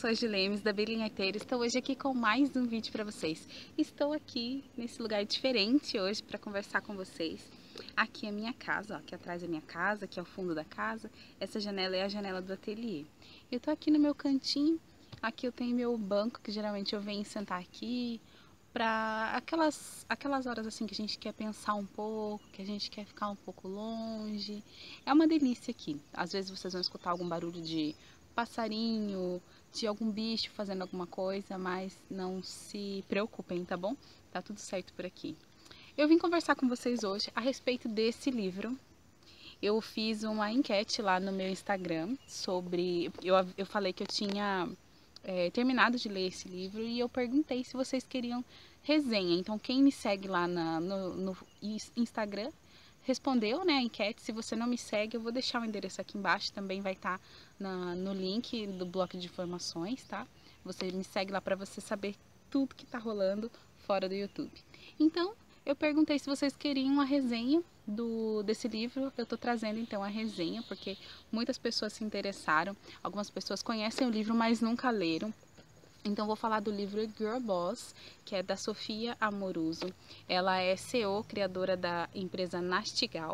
sou a Julemes da Belinha Arteira. Estou hoje aqui com mais um vídeo para vocês. Estou aqui nesse lugar diferente hoje para conversar com vocês. Aqui é a minha casa, ó, aqui atrás é a minha casa, aqui é o fundo da casa. Essa janela é a janela do ateliê. Eu estou aqui no meu cantinho, aqui eu tenho meu banco, que geralmente eu venho sentar aqui para aquelas horas assim que a gente quer pensar um pouco, que a gente quer ficar um pouco longe. É uma delícia aqui. Às vezes vocês vão escutar algum barulho de passarinho, de algum bicho fazendo alguma coisa, mas não se preocupem, tá bom? Tá tudo certo por aqui. Eu vim conversar com vocês hoje a respeito desse livro. Eu fiz uma enquete lá no meu Instagram sobre... Eu falei que eu tinha terminado de ler esse livro e eu perguntei se vocês queriam resenha. Então, quem me segue lá no Instagram respondeu, né, a enquete. Se você não me segue, eu vou deixar o endereço aqui embaixo, também vai estar no link do bloco de informações, tá? Você me segue lá para você saber tudo que tá rolando fora do YouTube. Então, eu perguntei se vocês queriam uma resenha desse livro. Eu tô trazendo então a resenha, porque muitas pessoas se interessaram, algumas pessoas conhecem o livro, mas nunca leram. Então, vou falar do livro Girl Boss, que é da Sofia Amoruso. Ela é CEO, criadora da empresa Nastigal.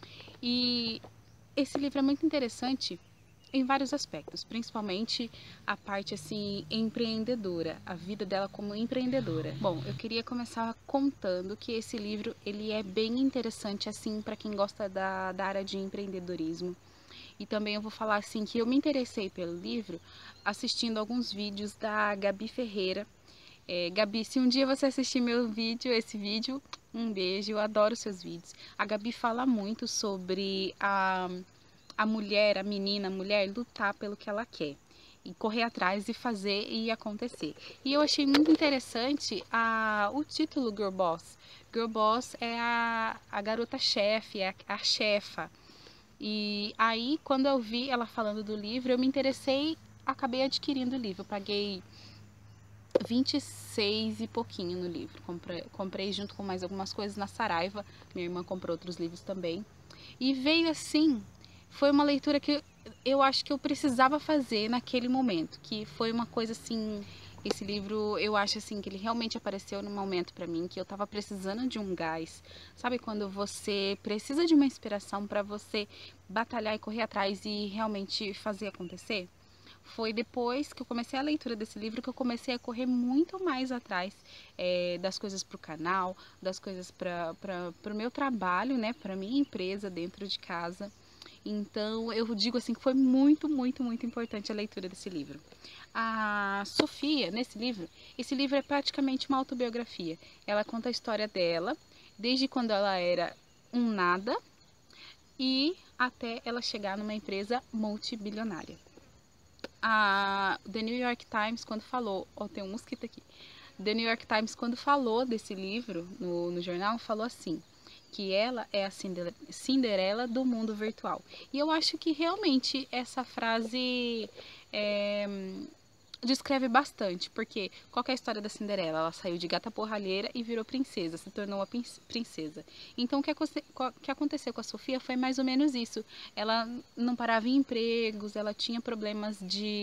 E esse livro é muito interessante em vários aspectos, principalmente a parte assim empreendedora, a vida dela como empreendedora. Bom, eu queria começar contando que esse livro ele é bem interessante assim para quem gosta da área de empreendedorismo. E também eu vou falar assim que eu me interessei pelo livro assistindo alguns vídeos da Gabi Ferreira. Gabi, se um dia você assistir esse vídeo, um beijo, eu adoro seus vídeos. A Gabi fala muito sobre a mulher, a menina, a mulher lutar pelo que ela quer. E correr atrás e fazer e acontecer. E eu achei muito interessante o título Girl Boss. Girl Boss é a garota chefe, é a chefa. E aí, quando eu vi ela falando do livro, eu me interessei, acabei adquirindo o livro. Eu paguei 26 e pouquinho no livro. Comprei junto com mais algumas coisas na Saraiva. Minha irmã comprou outros livros também. E veio assim, foi uma leitura que eu acho que eu precisava fazer naquele momento. Que foi uma coisa assim... Esse livro, eu acho assim que ele realmente apareceu num momento pra mim que eu tava precisando de um gás. Sabe quando você precisa de uma inspiração pra você batalhar e correr atrás e realmente fazer acontecer? Foi depois que eu comecei a leitura desse livro que eu comecei a correr muito mais atrás das coisas pro canal, das coisas para o meu trabalho, né, pra minha empresa dentro de casa. Então, eu digo assim que foi muito, muito, muito importante a leitura desse livro. A Sofia, esse livro é praticamente uma autobiografia. Ela conta a história dela, desde quando ela era um nada e até ela chegar numa empresa multibilionária. The New York Times, quando falou... Ó, tem um mosquito aqui. The New York Times, quando falou desse livro no jornal, falou assim... que ela é a Cinderela do mundo virtual. E eu acho que realmente essa frase descreve bastante, porque qual que é a história da Cinderela? Ela saiu de gata porralheira e virou princesa, se tornou uma princesa. Então o que aconteceu com a Sofia foi mais ou menos isso. Ela não parava em empregos, ela tinha problemas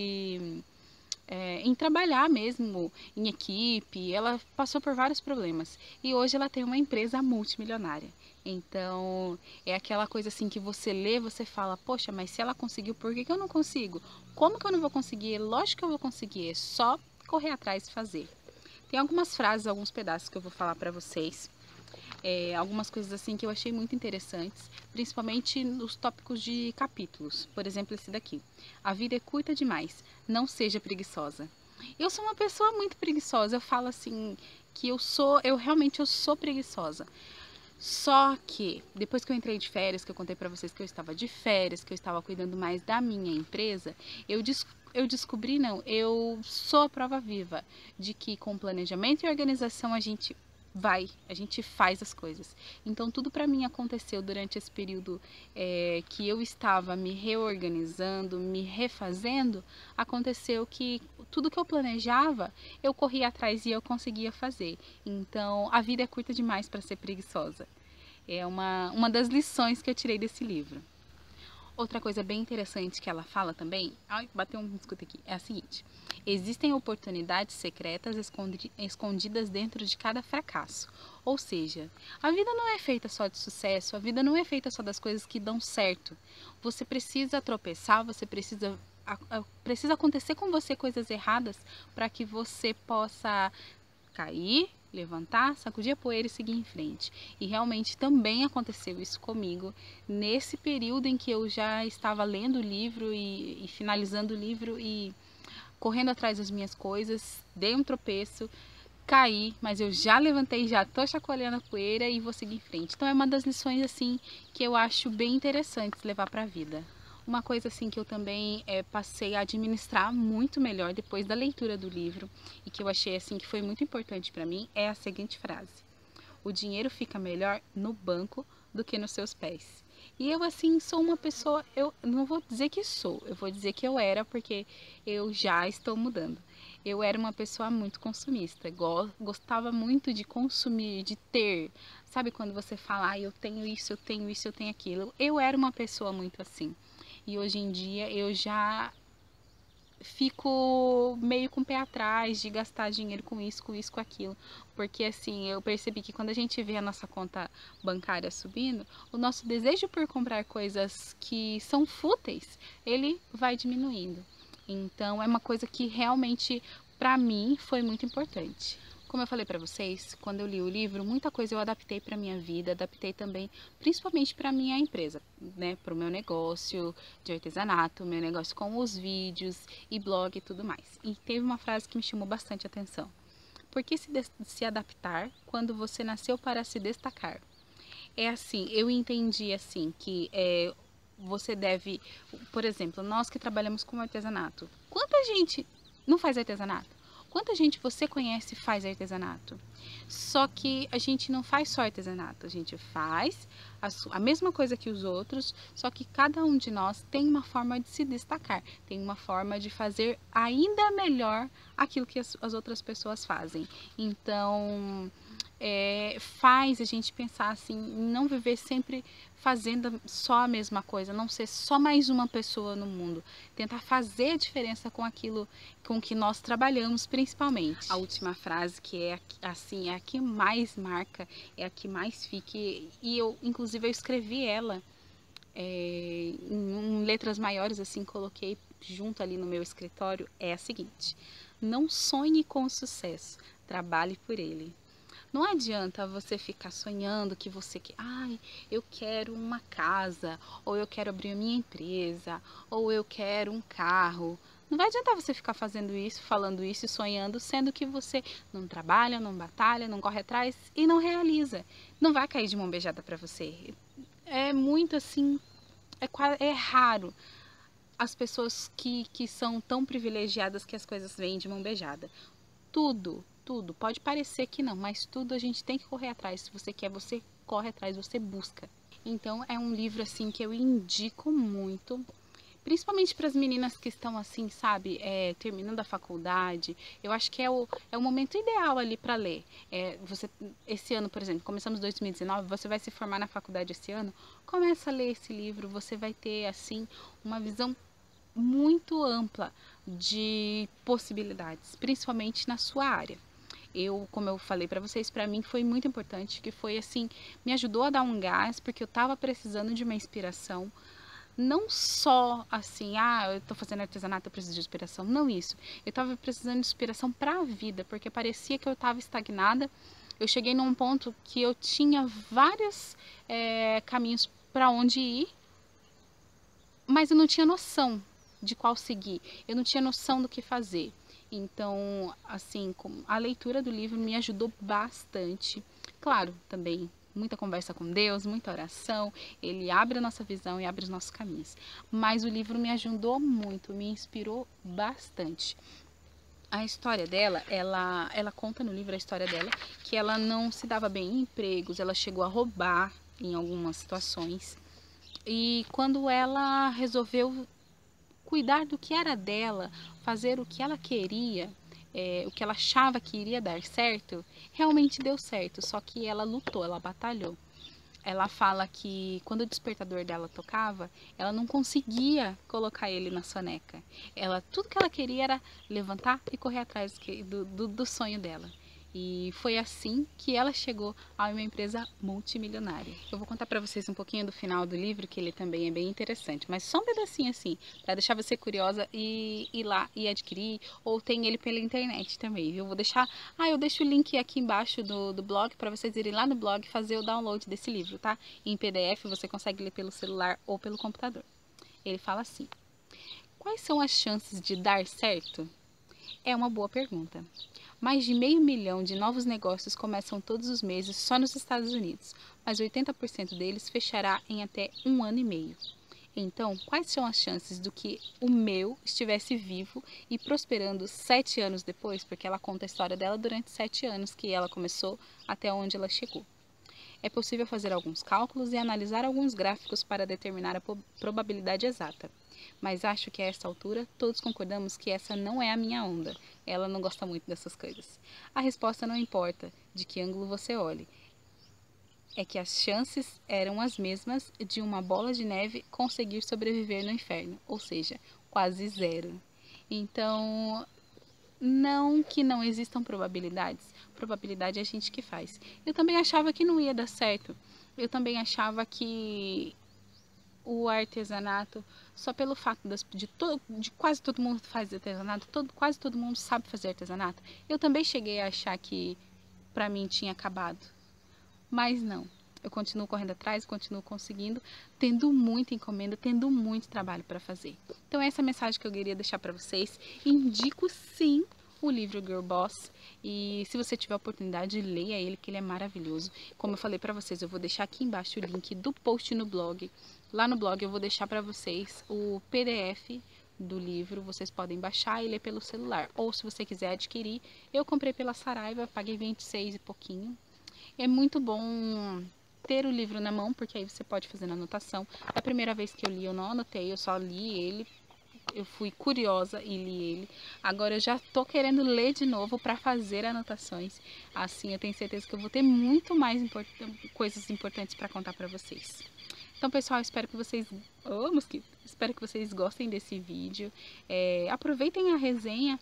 em trabalhar mesmo, em equipe, ela passou por vários problemas. E hoje ela tem uma empresa multimilionária. Então, é aquela coisa assim que você lê, você fala, poxa, mas se ela conseguiu, por que eu não consigo? Como que eu não vou conseguir? Lógico que eu vou conseguir, é só correr atrás e fazer. Tem algumas frases, alguns pedaços que eu vou falar pra vocês. Algumas coisas assim que eu achei muito interessantes, principalmente nos tópicos de capítulos. Por exemplo, esse daqui. A vida é curta demais, não seja preguiçosa. Eu sou uma pessoa muito preguiçosa, eu falo assim que eu realmente sou preguiçosa. Só que, depois que eu entrei de férias, que eu contei pra vocês que eu estava de férias, que eu estava cuidando mais da minha empresa, eu sou a prova viva de que com planejamento e organização a gente faz as coisas. Então tudo para mim aconteceu durante esse período que eu estava me reorganizando, me refazendo, aconteceu que tudo que eu planejava, eu corria atrás e eu conseguia fazer. Então a vida é curta demais para ser preguiçosa. É uma das lições que eu tirei desse livro. Outra coisa bem interessante que ela fala também, ai, bateu um escuta aqui, é a seguinte: existem oportunidades secretas escondidas dentro de cada fracasso. Ou seja, a vida não é feita só de sucesso, a vida não é feita só das coisas que dão certo. Você precisa tropeçar, você precisa acontecer com você coisas erradas para que você possa cair, levantar, sacudir a poeira e seguir em frente. E realmente também aconteceu isso comigo nesse período em que eu já estava lendo o livro e finalizando o livro e correndo atrás das minhas coisas, dei um tropeço, caí, mas eu já levantei, já tô chacoalhando a poeira e vou seguir em frente. Então é uma das lições assim que eu acho bem interessantes levar para a vida. Uma coisa assim que eu também passei a administrar muito melhor depois da leitura do livro e que eu achei assim que foi muito importante para mim é a seguinte frase: o dinheiro fica melhor no banco do que nos seus pés. E eu assim sou uma pessoa, eu não vou dizer que sou, eu vou dizer que eu era, porque eu já estou mudando. Eu era uma pessoa muito consumista, gostava muito de consumir, de ter. Sabe quando você fala, ah, eu tenho isso, eu tenho isso, eu tenho aquilo. Eu era uma pessoa muito assim. E hoje em dia eu já fico meio com o pé atrás de gastar dinheiro com isso, com isso, com aquilo. Porque assim, eu percebi que quando a gente vê a nossa conta bancária subindo, o nosso desejo por comprar coisas que são fúteis, ele vai diminuindo. Então é uma coisa que realmente para mim foi muito importante. Como eu falei para vocês, quando eu li o livro, muita coisa eu adaptei para minha vida, adaptei também, principalmente para minha empresa, né, para o meu negócio de artesanato, meu negócio com os vídeos e blog e tudo mais. E teve uma frase que me chamou bastante atenção: por que se adaptar quando você nasceu para se destacar? É assim, eu entendi assim que você deve, por exemplo, nós que trabalhamos com artesanato, quanta gente não faz artesanato? Quanta gente você conhece e faz artesanato? Só que a gente não faz só artesanato, a gente faz a mesma coisa que os outros, só que cada um de nós tem uma forma de se destacar, tem uma forma de fazer ainda melhor aquilo que as outras pessoas fazem. Então, faz a gente pensar assim, em não viver sempre fazendo só a mesma coisa, não ser só mais uma pessoa no mundo, tentar fazer a diferença com aquilo com que nós trabalhamos principalmente. A última frase, que é assim, é a que mais marca, é a que mais fica, e eu inclusive eu escrevi ela em letras maiores, assim, coloquei junto ali no meu escritório, é a seguinte: não sonhe com o sucesso, trabalhe por ele. Não adianta você ficar sonhando que você quer, ai, eu quero uma casa, ou eu quero abrir a minha empresa, ou eu quero um carro. Não vai adiantar você ficar fazendo isso, falando isso e sonhando, sendo que você não trabalha, não batalha, não corre atrás e não realiza. Não vai cair de mão beijada para você. É muito assim, é raro as pessoas que são tão privilegiadas que as coisas vêm de mão beijada. Tudo. Pode parecer que não, mas tudo a gente tem que correr atrás. Se você quer, você corre atrás, você busca. Então é um livro assim que eu indico muito, principalmente para as meninas que estão assim, sabe, terminando a faculdade. Eu acho que é o momento ideal ali para ler. Esse ano, por exemplo, começamos 2019, você vai se formar na faculdade esse ano, começa a ler esse livro, você vai ter assim uma visão muito ampla de possibilidades, principalmente na sua área. Como eu falei para vocês, para mim foi muito importante, que foi assim, me ajudou a dar um gás, porque eu estava precisando de uma inspiração, não só assim, eu tô fazendo artesanato, eu preciso de inspiração, não isso. Eu estava precisando de inspiração para a vida, porque parecia que eu estava estagnada. Eu cheguei num ponto que eu tinha vários caminhos para onde ir, mas eu não tinha noção de qual seguir, eu não tinha noção do que fazer. Então, assim, a leitura do livro me ajudou bastante. Claro, também muita conversa com Deus, muita oração, ele abre a nossa visão e abre os nossos caminhos. Mas o livro me ajudou muito, me inspirou bastante. A história dela, ela conta no livro a história dela, que ela não se dava bem em empregos, ela chegou a roubar em algumas situações. E quando ela resolveu cuidar do que era dela, fazer o que ela queria, o que ela achava que iria dar certo, realmente deu certo. Só que ela lutou, ela batalhou. ela fala que quando o despertador dela tocava, ela não conseguia colocar ele na soneca. Tudo que ela queria era levantar e correr atrás do sonho dela. E foi assim que ela chegou a uma empresa multimilionária. Eu vou contar para vocês um pouquinho do final do livro, que ele também é bem interessante, mas só um pedacinho assim, para deixar você curiosa e ir lá e adquirir, ou tem ele pela internet também. Eu vou deixar, eu deixo o link aqui embaixo do blog para vocês irem lá no blog fazer o download desse livro, tá? Em PDF você consegue ler pelo celular ou pelo computador. Ele fala assim: quais são as chances de dar certo? É uma boa pergunta. Mais de 500 mil de novos negócios começam todos os meses só nos Estados Unidos, mas 80% deles fechará em até 1 ano e meio. Então, quais são as chances do que o meu estivesse vivo e prosperando 7 anos depois? Porque ela conta a história dela durante 7 anos que ela começou até onde ela chegou. É possível fazer alguns cálculos e analisar alguns gráficos para determinar a probabilidade exata. Mas acho que a esta altura todos concordamos que essa não é a minha onda. Ela não gosta muito dessas coisas. A resposta não importa de que ângulo você olhe. É que as chances eram as mesmas de uma bola de neve conseguir sobreviver no inferno, ou seja, quase zero. Então, não que não existam probabilidades. Probabilidade é a gente que faz. Eu também achava que não ia dar certo. Eu também achava que o artesanato, só pelo fato de quase todo mundo faz artesanato, quase todo mundo sabe fazer artesanato, eu também cheguei a achar que pra mim tinha acabado. Mas não. Eu continuo correndo atrás, continuo conseguindo, tendo muita encomenda, tendo muito trabalho para fazer. Então essa é a mensagem que eu queria deixar para vocês. Indico sim o livro Girl Boss, e se você tiver a oportunidade, leia ele, que ele é maravilhoso. Como eu falei para vocês, eu vou deixar aqui embaixo o link do post no blog. Lá no blog eu vou deixar para vocês o PDF do livro, vocês podem baixar e ler pelo celular. Ou se você quiser adquirir, eu comprei pela Saraiva, paguei 26 e pouquinho. É muito bom ter o livro na mão, porque aí você pode fazer anotação. A primeira vez que eu li, eu não anotei, eu só li ele. Eu fui curiosa e li ele. Agora eu já tô querendo ler de novo para fazer anotações. Assim eu tenho certeza que eu vou ter muito mais coisas importantes para contar para vocês. Então, pessoal, espero que vocês... Ô, mosquito! Espero que vocês gostem desse vídeo. Aproveitem a resenha.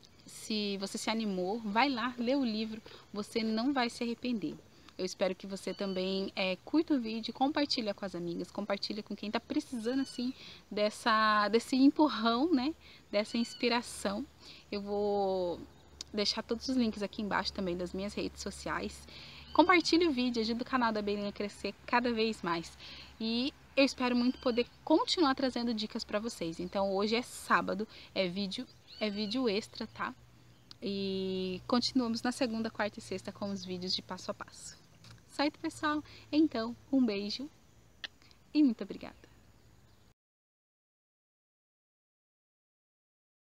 Se você se animou, vai lá, lê o livro, você não vai se arrepender. Eu espero que você também curta o vídeo, compartilha com as amigas, compartilha com quem está precisando assim desse empurrão, né? Dessa inspiração. Eu vou deixar todos os links aqui embaixo também das minhas redes sociais. Compartilhe o vídeo, ajuda o canal da Belinha a crescer cada vez mais. E eu espero muito poder continuar trazendo dicas para vocês. Então hoje é sábado, é vídeo extra, tá? E continuamos na segunda, quarta e sexta com os vídeos de passo a passo. Certo, pessoal? Então, um beijo e muito obrigada.